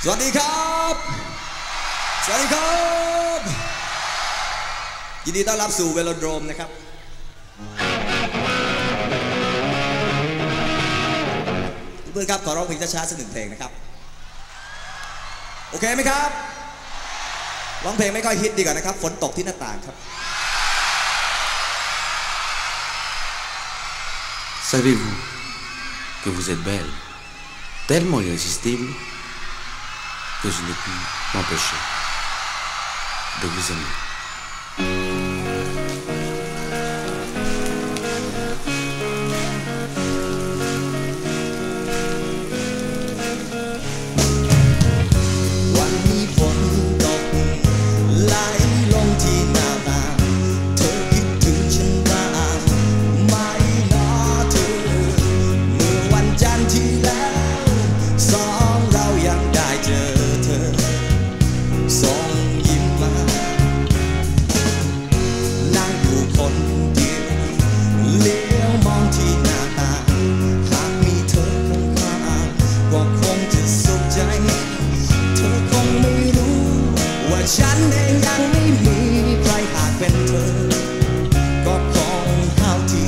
สวัสดีครับสวัสดีครับยินดีต้อนรับสู่เวโลโดรมนะครับเพื่อนครับขอร้องเพลงช้าๆสักหนึ่งเพลงนะครับโอเคไหมครับร้องเพลงไม่ค่อยฮิตดีกว่านะครับฝนตกที่หน้าต่างครับ Savez-vous que vous êtes belle, tellement irrésistible que je n'ai pu m'empêcher de vous aimer.ฉันเองยังไม่มีใครหากเป็นเธอก็คงเข้าที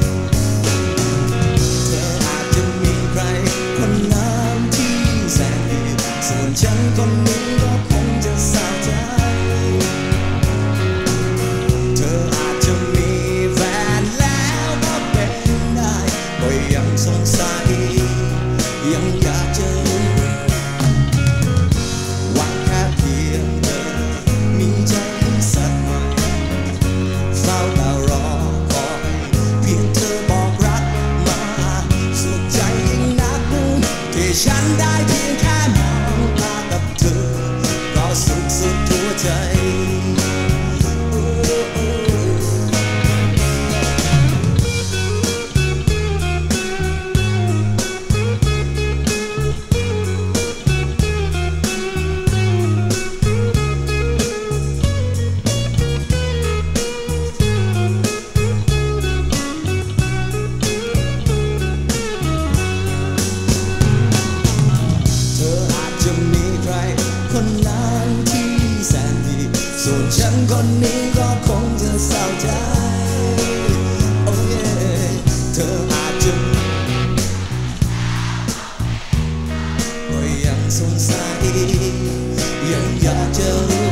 เธออาจจะมีใครคนนั้นที่แสนดีส่วนฉันคนนี้ก็คงจะเศร้าใจเธออาจจะมีแฟนแล้วก็เป็นได้ก็ยังสงสัยยังอยากจะรู้ว่าแค่เพียงมีใจสักหน่อยเฝ้าแต่รอคอยเพียงเธอบอกรักมาสุขใจยิ่งนักที่ฉันได้เพียงแค่มองตากับเธอก็สุขสุดหัวใจคนนั้นที่แสนดีส่วนฉันคนนี้ก็คงจะเศร้าใจโอ้ยเธออาจจะก็ยังสงสัยยังอยากจะรู้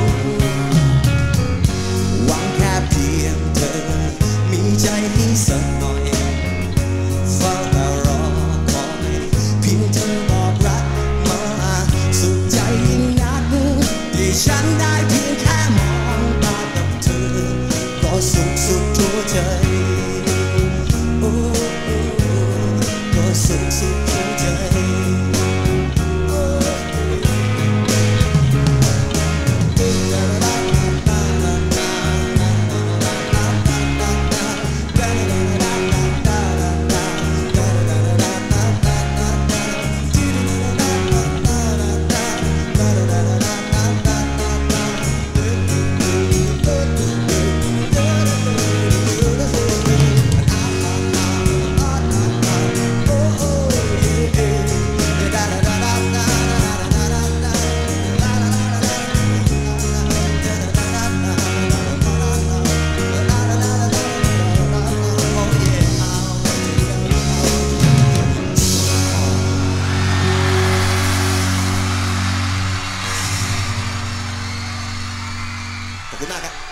หวังแค่เพียงเธอมีใจให้สักหน่อยเฝ้าแต่รอคอยเพียงเธอบอกรักมาสุขใจยิ่งที่ฉันได้เพียงแค่มองตากับเธอก็สุขสุดทั่วใจโอ้ก็สุขสุดทั่วใจขอบคุณมากครับ